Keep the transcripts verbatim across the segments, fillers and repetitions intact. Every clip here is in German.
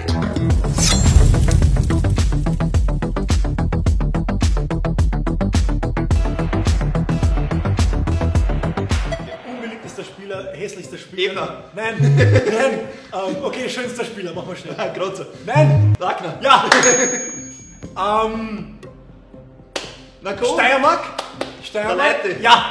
Unbeliebtester Spieler, hässlichster Spieler. Ebner. Nein, nein. Ähm, okay, schönster Spieler, mach mal schnell. Ah, Grotzer. Nein. Wagner. Ja. ähm, Na komm. Steiermark. Steiermark. Der Leite. Ja.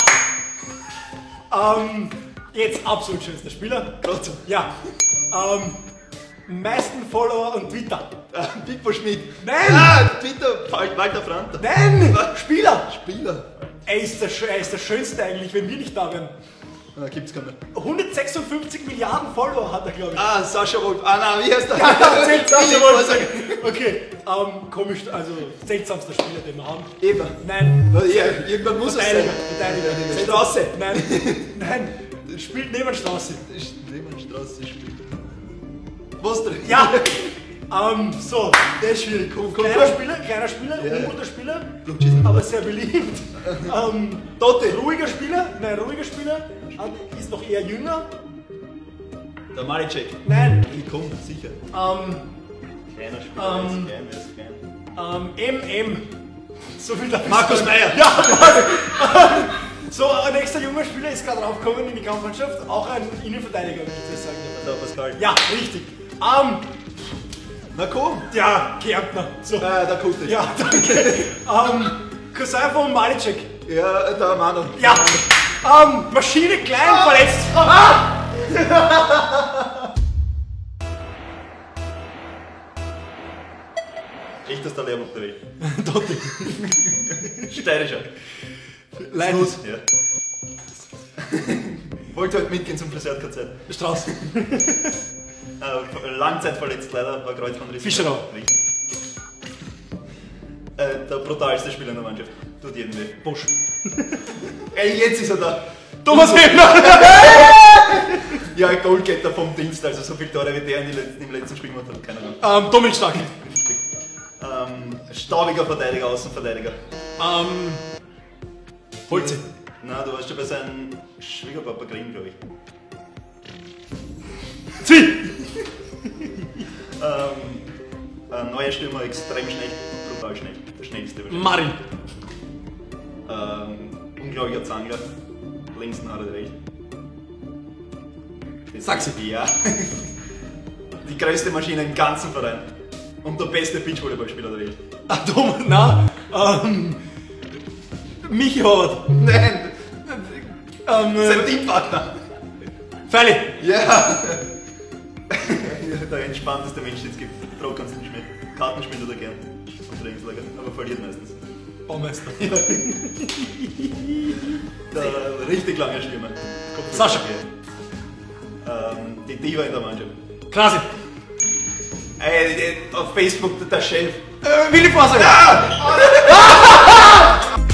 Ähm, jetzt absolut schönster Spieler. Grotzer. Ja. Ähm, meisten Follower und Twitter. Ah, Pippo Schmidt. Nein. Ah, Twitter. Walter Franta. Nein. Spieler. Spieler. Er ist, der, er ist der Schönste eigentlich, wenn wir nicht da wären. Ah, gibt's keinen. hundertsechsundfünfzig Milliarden Follower hat er, glaube ich. Ah, Sascha Wolf. Ah, nein, wie heißt der? Ja, zählt Sascha Billig, Wolf. was er- Okay, ähm, komisch, also seltsamster Spieler, den wir haben. Eber. Nein. Na, ja, irgendwann muss es sein. Verteidiger, Verteidiger. Straße. Nein, nein, spielt neben Straße. Lehmannstraße spielt. Was drin? Ja, ähm, so, der ist schwierig. Komm, komm, Kleiner komm. Spieler, kleiner Spieler, Ja. unguter Spieler, Blutschießen. aber sehr beliebt. ähm, Totti. ruhiger Spieler, nein, ruhiger Spieler, ist noch eher jünger. Der Malicek. Nein, Ich komm, sicher. ähm, Kleiner Spieler, Ähm. ist klein, wer ist klein? ähm, M M. So viel darf ich Markus sagen. Meyer. Ja, so, ein nächster junger Spieler ist gerade draufgekommen in die Kampfmannschaft, auch ein Innenverteidiger, wenn ich das sagen darf. Der Pascal. Ja, richtig. Ähm, Na komm. ja, Kärntner. So. Ah, der Kutte. Ja, danke. ähm, Cousin von Malicek. Ja, der Manu. Ja. Ähm, Maschine klein, verletzt. Ah! Echtester Lärm auf der Welt. Totti. Steirischer. Leidens. Ja. Wollte heute mitgehen zum Friseur, hat keine Zeit. Strauß. Äh, Langzeit verletzt leider, war Kreuzbandriss. Fischerau. Richtig. Äh, der brutalste Spieler in der Mannschaft. Tut jeden weh. Bosch. Ey, jetzt ist er da. Thomas Hebner. Ja, ein Goalgetter vom Dienst, also so viele Tore wie der in die letzten, im letzten Spiel gemacht hat, keiner mehr. Ähm, Dominik Stark. Richtig. Ähm, staubiger Verteidiger, Außenverteidiger. Ähm, Holze. Na, du warst schon bei seinem Schwiegerpapa Grimm, glaube ich. Zieh. Ähm, ein neuer Stürmer, extrem schnell, brutal schnell. Der schnellste wahrscheinlich. Marin. Ähm, unglaublicher Zangler. Links nach der rechts. Sachse. Ja. Die größte Maschine im ganzen Verein. Und der beste Beachvolleyballspieler der Welt. Ah, Thomas, na, ähm, Michi Howard. Nein! Ähm, Sein äh, Teampartner! Feili. Ja! Der entspannteste Mensch, den es gibt. Frau kannst du nicht mehr. Karten spielt er gern. Am Trainingslager, aber verliert meistens. Baumeister. Der richtig lange Stürmer. Kopf- Sascha. Ähm, die Diva in der Mannschaft. Klasi. Ey, die- auf Facebook der Chef. Äh, Willi Vorsager. Ah!